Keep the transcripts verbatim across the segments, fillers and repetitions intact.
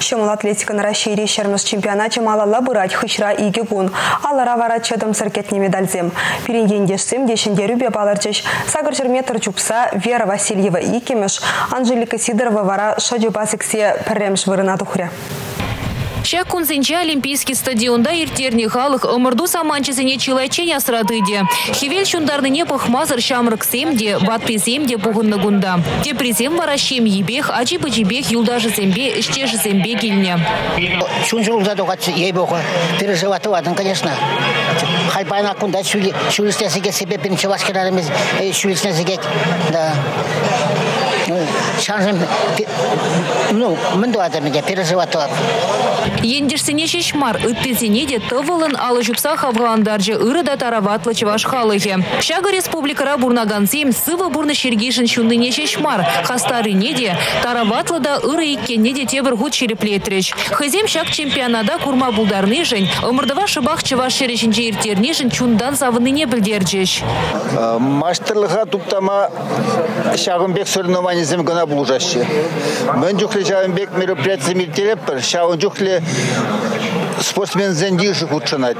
Шымыл атлетика на России решерміз чемпионате малала бұрать хышра иге гун. Алара вара чадым сыркетне медальзем. Перенгендешсем дешендерю бе баларчыш. Сагыр метр чупса Вера Васильева икемеш. Анжелика Сидорова вара шадюбасиксе пірремш вырына тухря. Шак кунзенче олимпийский стадионда иртерни халық ымырду саманчызыне чилайчен асырадыде. Хевел шундарныне пахмазыр шамрык семде, ватпе семде пуғынны гунда. Те призем варашем ебех, ачи бачибех юлдажы зембе, іштежі зембе келіне. Шунжыл задуғат ебеха, переживатывадын, конечно. Хайбайна кунда шулистесіге себе пенчевашкерарымыз шулистесіге, да. Шанжым, ну, мынду адамеде переживатывад. Ендешсене шешмар, ыттезене де тывылын алы жупса хавғандаржы ырыда тараватлы чываш халығы. Шага республикара бурнаганзем сывы бурны шергешін шундыне шешмар. Хастарыне де тараватлы да ыры иккенне де тебір ғуд шереплетреш. Хызем шак чемпионада курма булдарны жын, ымырдыва шыбақ чываш шерешінже иртерне жын чундан савыныне білдерджеш. Маштырлыға туптама шағынбек соревнованиязем гына булжашы. Мен жүхлі шағынбек мероприятиям иртереппір, шағын жүхлі спортсмен зендиши худшанать.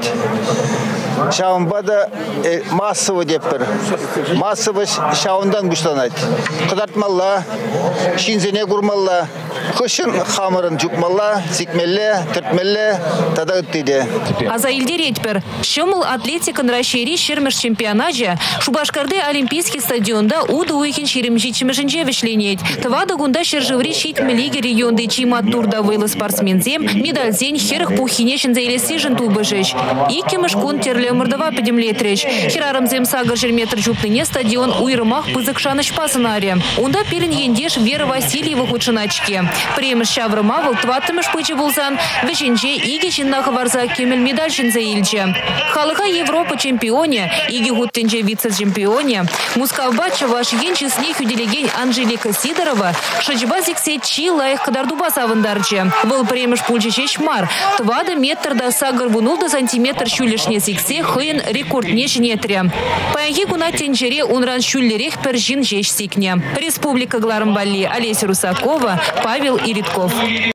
Шаунбада массово деппер. Массово шаундан güçlanать. Кыдартмалла, шинзене гурмалла, хышын хамырын жүкмалла, сикмелле, тіртмелле, тада үттейді. Аза илдеретпер. Шымыл атлетикан рашери шермеш чемпионаже, Шубашкарды олимпийский стадионда уды уйхин шеремжи чимешінже вишленет. Твада гунда шержеври шит мелиги регионды чимат турда вылы спортсмензем, медальзен херых пухинешін заилесижін тубыжеш. Икемеш кун терле мырдава педемлетреш. Херарымзем сагыр жерметр жупныне стадион уйрымах пызык шаныш пасынаре. Унда перен ендеш Вера Васильева худшыначке. Премеш шаврымавыл тваттымыш пычы булзан, вешенже иге шиннахы варза кемел медальшин заилче. Халыха Европа чемпионе, иге гуттенже вице-чемпионе, Мускавба чаваш енчесне хюделеген Анжелика Сидорова, шачба зиксе чи лайх кадарduба савындарче. Был премеш пульче шешмар, твада метр да сагыр бунулда сантиметр шулешне зиксе хыйын рекорд нешнетре. Паяги гуна тенжере унран шуллерех пержин жеш сикне. Республика Гларымбали, Олеся Русакова, Павел Иритков.